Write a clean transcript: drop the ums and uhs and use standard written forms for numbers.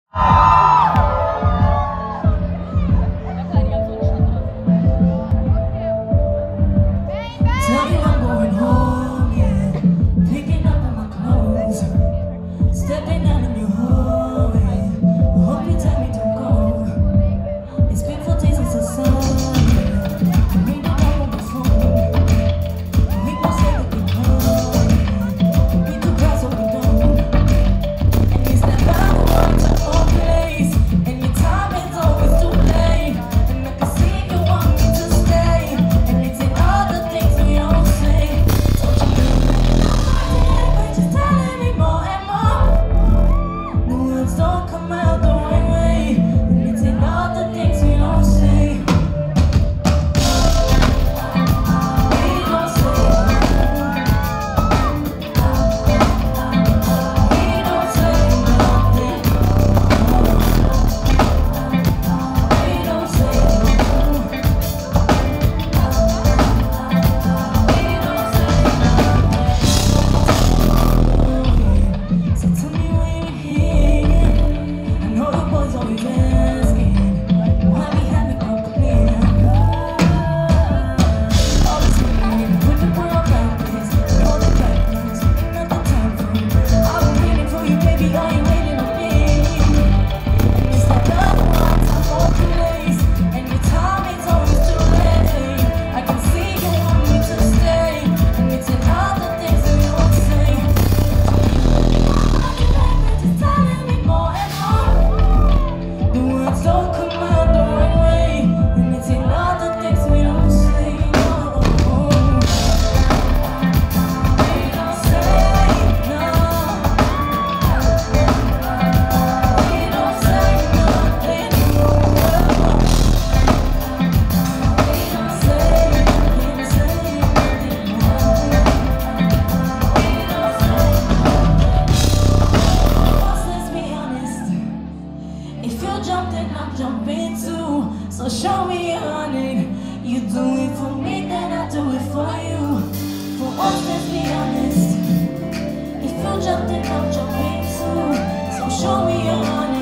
So show me your honey. You do it for me, then I do it for you. For once, let's be honest. If you jumped in, I'm jumping too. So show me your honey.